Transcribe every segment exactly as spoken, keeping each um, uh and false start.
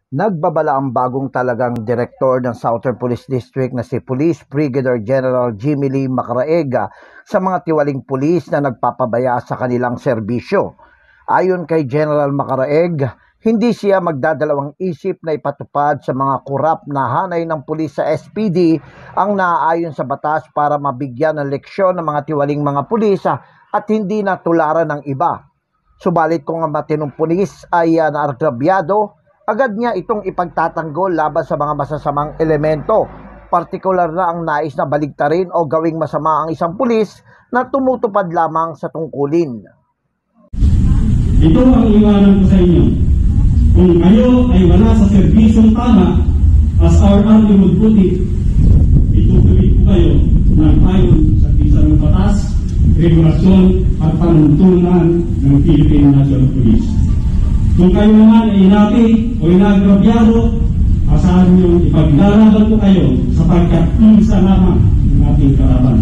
Nagbabala ang bagong talagang direktor ng Southern Police District na si Police Brigadier General Jimmy Lee Macaraeg sa mga tiwaling pulis na nagpapabaya sa kanilang serbisyo. Ayon kay General Macaraeg, hindi siya magdadalawang isip na ipatupad sa mga kurap na hanay ng pulis sa S P D ang naaayon sa batas para mabigyan ng leksyon ng mga tiwaling mga pulis at hindi natularan ng iba. Subalit kung ang matinong pulis ay uh, naagrabyado, agad niya itong ipagtatanggol laban sa mga masasamang elemento, partikular na ang nais na baligtarin o gawing masama ang isang pulis na tumutupad lamang sa tungkulin. Ito ang iwanan ko sa inyo. Kung kayo ay wala sa serbisyong tama, as our army would put it, itutuloy ko kayo ng ayon sa kisang batas, regulasyon at panuntunan ng Philippine National Police. Kung kayo naman ay inati o inagrabyado, asahan nyo ipaglalaban ko kayo sapagkat isa lamang ng ating karaban.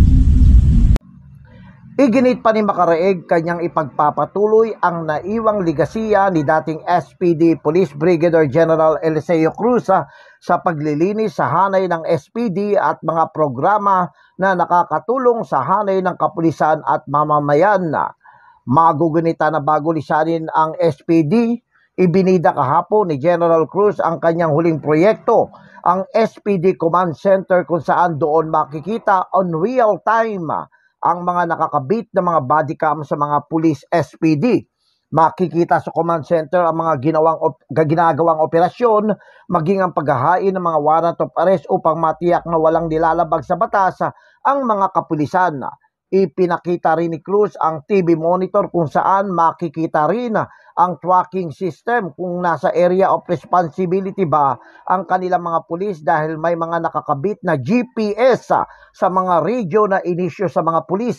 Iginit pa ni Macaraeg kanyang ipagpapatuloy ang naiwang ligasiya ni dating S P D Police Brigadier General Eliseo Cruz sa paglilinis sa hanay ng S P D at mga programa na nakakatulong sa hanay ng kapulisan at mamamayan. Magugunita na bago lisanin ang S P D, ibinida kahapon ni General Cruz ang kanyang huling proyekto, ang S P D Command Center, kung saan doon makikita on real time ang mga nakakabit na mga body cam sa mga police S P D. Makikita sa command center ang mga ginawang op ginagawang operasyon, maging ang paghahain ng mga warrant of arrest upang matiyak na walang nilalabag sa batas ang mga kapulisan. Ipinakita rin ni Cruz ang T V monitor kung saan makikita rin ang tracking system kung nasa area of responsibility ba ang kanilang mga pulis dahil may mga nakakabit na G P S sa mga radio na inisyo sa mga pulis.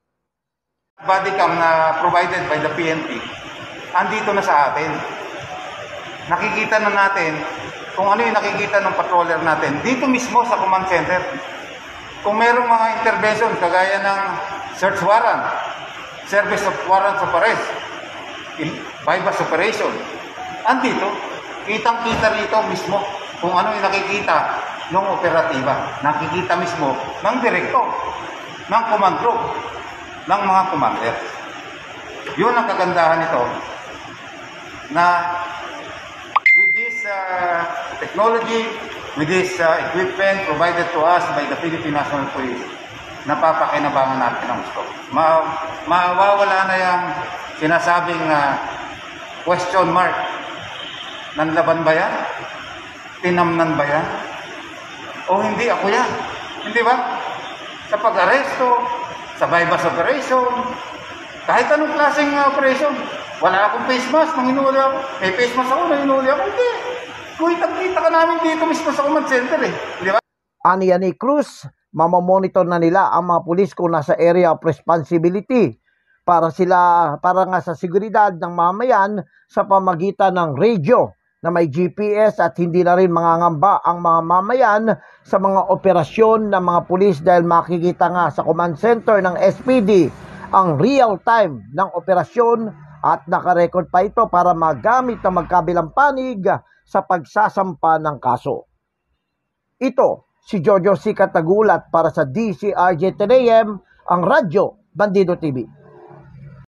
Body cam na provided by the P N P, andito na sa atin. Nakikita na natin kung ano yung nakikita ng patroller natin dito mismo sa command center. Kung merong mga intervention kagaya ng search warrant, service of warrant of arrest, bypass operation, andito, kitang-kita rito mismo kung ano yung nakikita ng operatiba. Nakikita mismo ng direktor, ng command group, ng mga commander. Yun ang kagandahan nito na with this uh, technology, with this uh, equipment provided to us by the Philippine National Police, napapakinabangan natin ang gusto. Ma mawawala na yung sinasabing uh, question mark. Nanlaban ba yan? Tinamnan ba yan? O hindi ako yan? Hindi ba? Sa pag-aresto, sa bypass operation, kahit anong klaseng uh, operation, wala akong face mask nang hinuli ako. May face mask ako nang hinuli ako. Hindi. Kita-kita ka namin dito mismo sa command center eh. Di ba? Aniya ni Cruz, mamamonitor na nila ang mga pulis kung nasa area of responsibility para sila, para nga sa seguridad ng mamayan sa pamagitan ng radio na may G P S at hindi na rin mangangamba ang mga mamayan sa mga operasyon ng mga pulis dahil makikita nga sa command center ng S P D ang real time ng operasyon at nakarecord pa ito para magamit na magkabilang panig sa pagsasampa ng kaso. Ito si Jojo C. Katagulat para sa D C R J ten A M, ang Radyo Bandido T V.